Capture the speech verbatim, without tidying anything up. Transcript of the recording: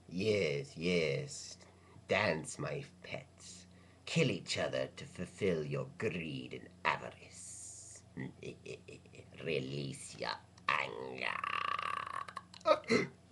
Yes, yes. Dance, my pets. Kill each other to fulfill your greed and avarice. Release your anger.